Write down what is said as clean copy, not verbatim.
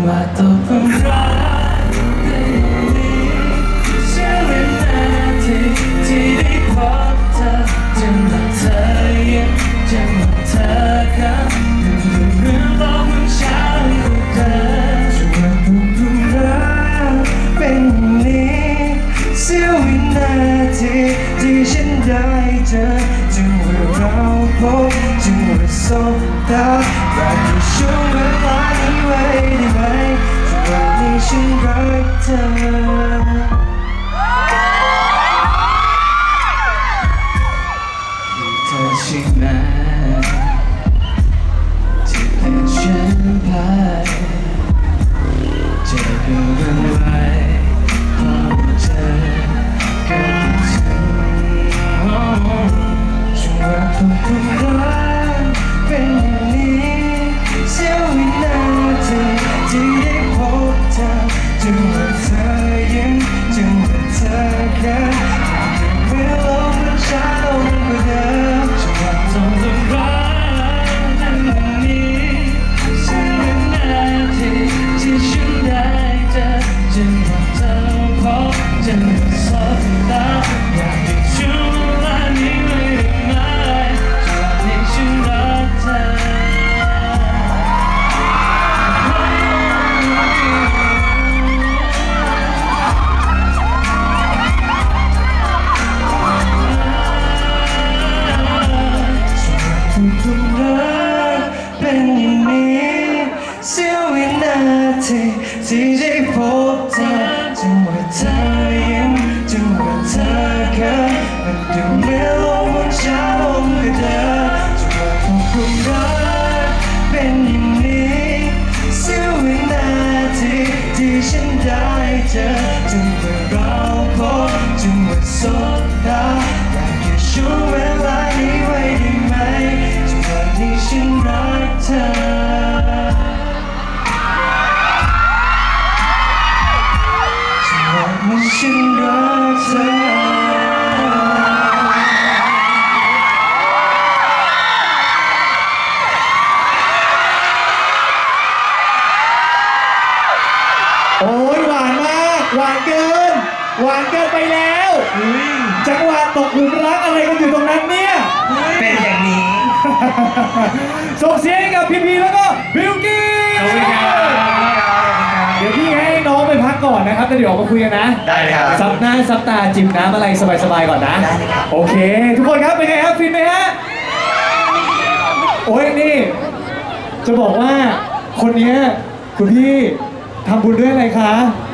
ว่าตกหลุมรักเป็นนี้เสี้ยววินาทีที่ได้พบเธอจังหวะเธอยิ้มจังหวะเธอเข้าเรื่องราวของฉันกับเธอจังหวะตกหลุมรักเป็นนี้เสี้ยววินาทีที่ฉันได้เจอจังหวะเราพบจังหวะสบตาอยากให้ช่วงเวลานี้ไว้ได้ไหมจังหวะนี้ฉันรักเธอเธอใช่ไหมที่เป็นฉันไปจะดูกันไว้เพราะเธอก็คือฉันจังหวะถูกทำร้ายเป็นอย่างนี้เสี้ยววินาทีที่ได้พบเธอจังหวะเธอยิ้มจังหวะเธอแค่เมื่อโลกมันช้าลงกว่าเดิมจังหวะถูกทำร้ายเป็นอย่างนี้เสี้ยววินาทีที่ฉันได้เจอจังหวะเธอพบจังหวะสบตาอยากให้ช่วงเวลานี้ไว้ได้ไหมจังหวะนี้ฉันรักเธอถูกรักเป็นอย่างนี้เสี้ยววินาทีที่ได้พบเธอจังหวะเธอยิ้มจังหวะเธอเขินมันดูเหมือนโลกมันช้าลงกว่าเดิมจังหวะถูกรักเป็นอย่างนี้เสี้ยววินาทีที่ฉันได้เจอจังหวะเราพบจังหวะสบตาอยากให้ช่วงเวลานี้ไว้ได้ไหมจังหวะนี้ฉันรักเธอจังหวะนี้ฉันรักเธอโอ้ยหวานมากหวานเกินไปแล้วจังหวะตกหลุมรักอะไรกันอยู่ตรงนั้นเนี่ยเป็นอย่างนี้ส่งเสียงให้กับพีแล้วก็บิลกี้เดี๋ยวพี่ให้น้องไปพักก่อนนะครับแล้วเดี๋ยวมาคุยกันนะได้เลยครับซับหน้าซับตาจิบน้ำอะไรสบายๆก่อนนะได้เลยครับโอเคทุกคนครับเป็นไงครับฟินไหมฮะโอ้ยนี่จะบอกว่าคนนี้คุณพี่ทำบุญด้วยอะไรคะ